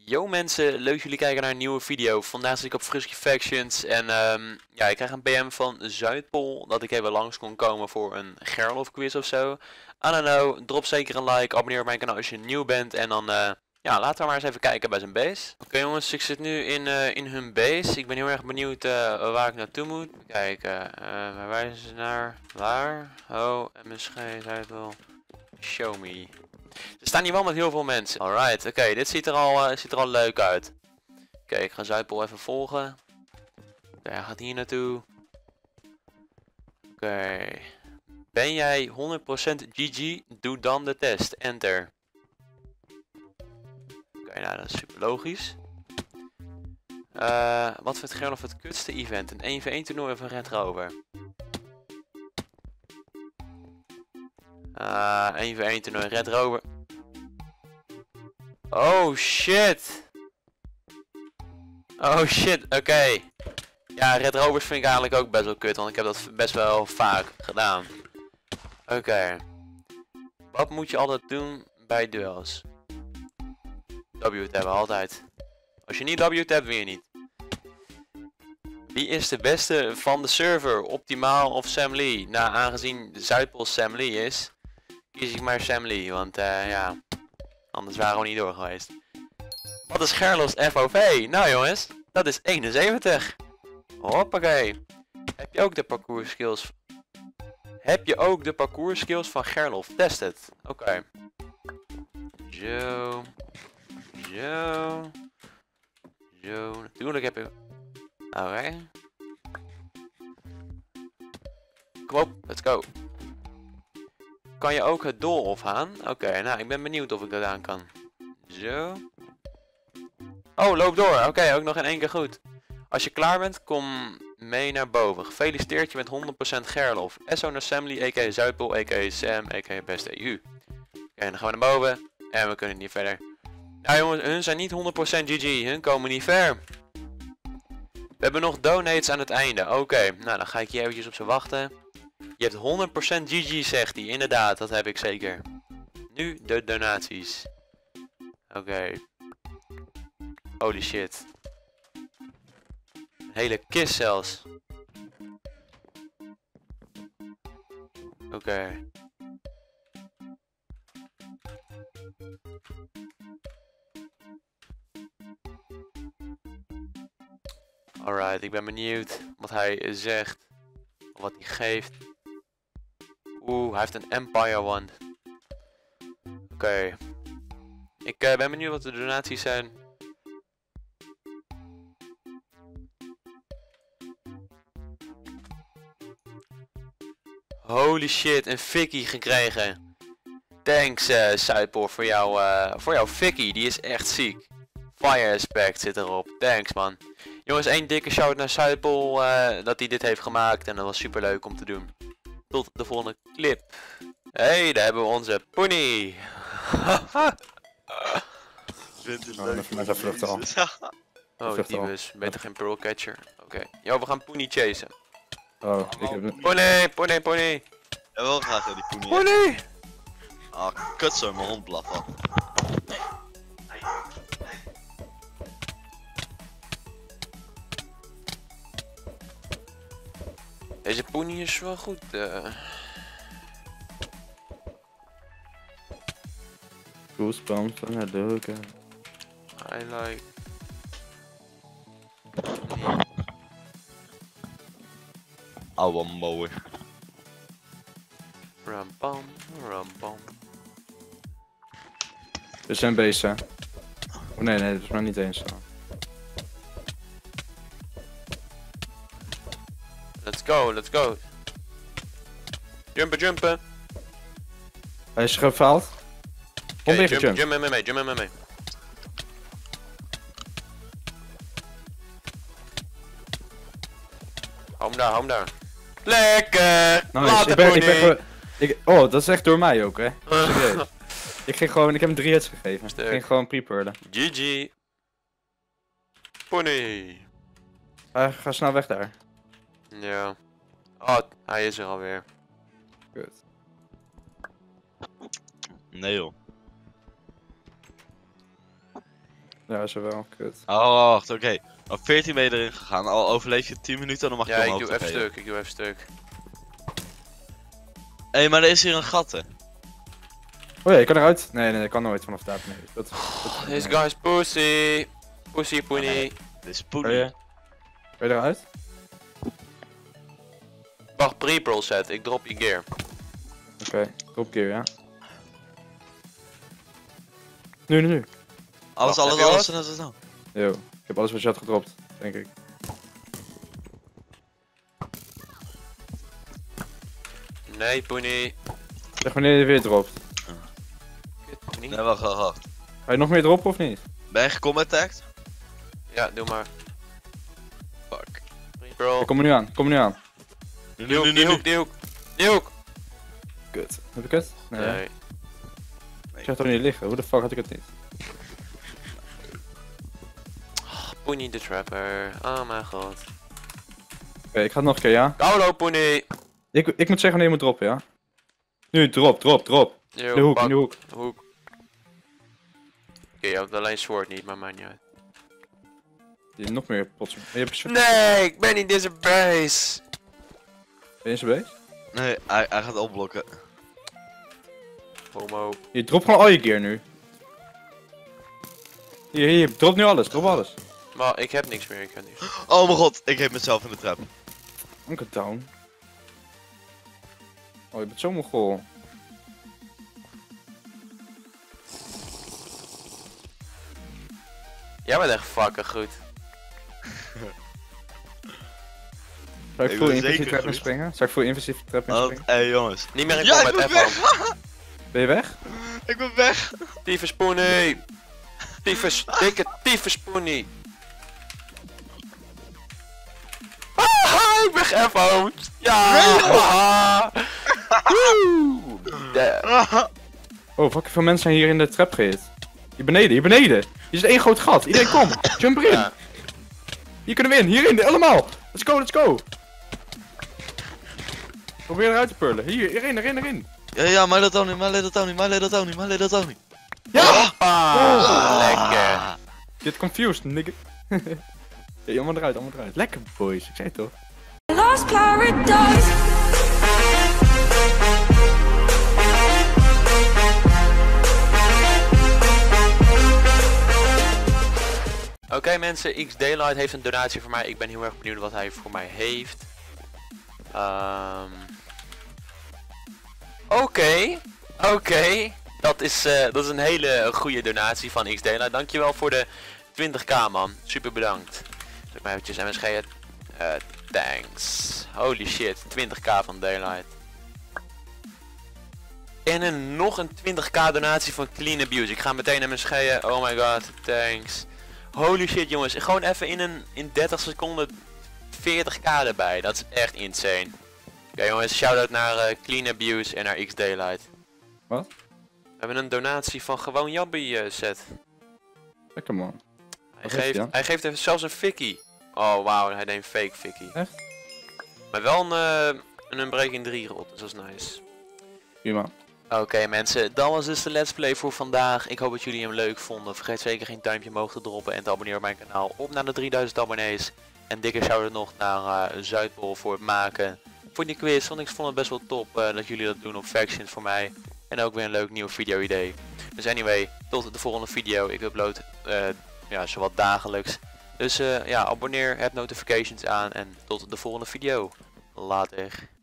Yo mensen, leuk jullie kijken naar een nieuwe video. Vandaag zit ik op Frisky Factions en ja, ik krijg een PM van Zuidpool dat ik even langs kon komen voor een Gerlof quiz of zo. I don't know, drop zeker een like, abonneer op mijn kanaal als je nieuw bent en dan ja, laten we maar eens even kijken bij zijn base. Oké jongens, ik zit nu in hun base. Ik ben heel erg benieuwd waar ik naartoe moet. Kijken, waar wijzen ze naar? Waar? Oh, MSG, Zuidpool. Show me. Er staan hier wel met heel veel mensen. Alright, oké, dit ziet er al leuk uit. Oké, ik ga Zuidpool even volgen. Oké, hij gaat hier naartoe. Oké. Ben jij 100% GG? Doe dan de test. Enter. Oké, nou dat is super logisch. Wat vindt Gerlof het kutste event? Een 1v1 toernooi of een Red Rover? 1v1 toernooi, Red Rover. Oh shit! Oh shit, oké. Ja, Red Rovers vind ik eigenlijk ook best wel kut, want ik heb dat best wel vaak gedaan. Oké. Wat moet je altijd doen bij duels? W tabben, altijd. Als je niet W tabt, win je niet. Wie is de beste van de server? Optimaal of Sam Lee? Nou, aangezien de Zuidpool Sam Lee is, kies ik maar Sam Lee, want ja, anders waren we niet door geweest. Wat is Gerlof's FOV? Nou jongens, dat is 71. Hoppakee. Heb je ook de parcours skills? Heb je ook de parcours skills van Gerlof? Test het. Oké. Zo. Zo. Zo. Natuurlijk heb ik... Oké. Kom op, let's go. Kan je ook het doolhof aan? Oké, nou ik ben benieuwd of ik dat aan kan. Zo. Oh, loop door. Oké, ook nog in één keer goed. Als je klaar bent, kom mee naar boven. Gefeliciteerd je met 100% Gerlof. SO naar Samly, a.k.a. Zuidpool, a.k.a. Sam, a.k.a. beste EU. Oké, dan gaan we naar boven. En we kunnen niet verder. Nou jongens, hun zijn niet 100% GG. Hun komen niet ver. We hebben nog donates aan het einde. Oké, nou dan ga ik hier eventjes op ze wachten. Je hebt 100% GG, zegt hij. Inderdaad, dat heb ik zeker. Nu de donaties. Oké. Holy shit. Een hele kist zelfs. Oké. Alright, ik ben benieuwd wat hij zegt. Of wat hij geeft. Oeh, hij heeft een Empire Wand. Oké. Ik ben benieuwd wat de donaties zijn. Holy shit, een Vicky gekregen. Thanks Zuidpool voor jouw Vicky, die is echt ziek. Fire Aspect zit erop, thanks man. Jongens, één dikke shout naar Zuidpool dat hij dit heeft gemaakt en dat was super leuk om te doen. Tot de volgende clip. Hey, daar hebben we onze pony. Met zijn vlucht al. Oh, die was beter geen pearl catcher. Oké. Yo, we gaan pony chasen. Oh, ik heb... Pony. Ik wil graag die poenie. Pony! Ah, kut zo, mijn hond blaffen. Deze pony is wel goed. Goosebumps van het leuke. I like. Ouwe mooi. Rampam, rampam. We zijn bezig. Oh nee, dat is maar niet eens zo. Let's go. Jumpen. Hij is gefaald. Kom weer jump met me mee. Hou hem daar. Lekker! Nice, oh, dat is echt door mij ook, hè. Serieus. Ik heb hem 3 hits gegeven. Ik ging gewoon pre-pearlen. GG. Pony. Ga snel weg daar. Ja. Oh, hij is er alweer. Goed. Nee joh. Ja, zo wel. Kut. Oh, wacht, oké. Op 14 ben je erin gegaan. Al overleef je 10 minuten, dan mag je Ja, ik omhoog doe even geven. stuk, ik doe even stuk. Hé, maar er is hier een gat, hè. Oh ja, je kan eruit. Nee, ik kan nooit vanaf daar beneden. This guy is pussy. Pussy poenie. Dit is Kan poenie. je eruit? Wacht, pre-pro set, ik drop je gear. Oké, drop keer, ja. Nu. Alles, Wacht, alles, heb je alles. wat? Snel. Yo, ik heb alles wat je had gedropt, denk ik. Nee, poenie. Zeg wanneer je weer dropt. Kut, poenie. Nee, wacht. Ga je nog meer droppen of niet? Ben je gecombat tagged? Ja, doe maar. Fuck. Pre-pro. Ik kom er nu aan, Die hoek. Die hoek. Kut. Heb ik het? Nee. Nee. Ik zag toch niet liggen, hoe de fuck had ik het niet? Poenie de trapper. Oh mijn god. Oké, ik ga het nog een keer, ja? Hallo poenie. Ik moet zeggen wanneer je moet droppen, ja? Nu, drop. Yo, De hoek, pak in de hoek. de hoek. Oké, je hebt alleen sword niet, maar maakt niet uit. Die nog meer potsen. Je hebt een Nee, ik ben niet in deze base. Ben je in zijn base? Nee, hij gaat opblokken. Homo. Je dropt gewoon al je gear nu. Hier, drop nu alles, drop alles. Maar ik heb niks meer, ik heb niks. Oh mijn god, ik heb mezelf in de trap. Onkel down. Oh, je bent zo mogol. Jij bent echt fucking goed. Zou ik Ik voor ben invasief zeker trap goed. inspringen? Zou ik voor invasief trap Want, inspringen? hé jongens. Niet meer in Ja, ik combat ben F weg! Ben je weg? Ik ben weg! Tyfus poenie. Dikke tyfus poenie. Ah, ik ben F-owned. Ja. Ah. Woe. Oh, fucking veel mensen zijn hier in de trap gehit. Hier beneden. Hier is één groot gat. Iedereen kom, jump erin. Ja. Hier kunnen we in, hierin, allemaal. Let's go. Probeer eruit te pullen. Hier, erin. Ja, my little Tony. Ja! Lekker. Get confused, nigga. Ja, allemaal eruit. Lekker, boys. Ik zei het toch? Lost paradise. Oké mensen, X Daylight heeft een donatie voor mij. Ik ben heel erg benieuwd wat hij voor mij heeft. Oké. Dat is een hele goede donatie van X Daylight. Dankjewel voor de 20k man. Super bedankt. Zal ik maar eventjes MSG. Thanks. Holy shit, 20k van Daylight. En nog een 20k donatie van Clean Abuse. Ik ga meteen MSG'en. Oh my god, thanks. Holy shit jongens, gewoon even in 30 seconden 40k erbij. Dat is echt insane. Oké jongens, shout-out naar Clean Abuse en naar X Daylight. Wat? We hebben een donatie van gewoon Jabby set. Lekker man. Hij heeft hij dan? hij geeft even zelfs een fikkie. Oh wauw, hij deed een fake fikkie. Echt? Maar wel een Unbreaking 3 rot, dus dat is nice. Prima. Oké mensen, dat was dus de let's play voor vandaag. Ik hoop dat jullie hem leuk vonden. Vergeet zeker geen duimpje omhoog te droppen en te abonneren op mijn kanaal. Op naar de 3000 abonnees. En dikke shout-out nog naar Zuidpool voor het maken. Voor die quiz, want ik vond het best wel top dat jullie dat doen op Factions voor mij. En ook weer een leuk nieuw video idee. Dus anyway, tot de volgende video. Ik upload ja, zowat dagelijks. Dus ja, abonneer, heb notifications aan en tot de volgende video. Later.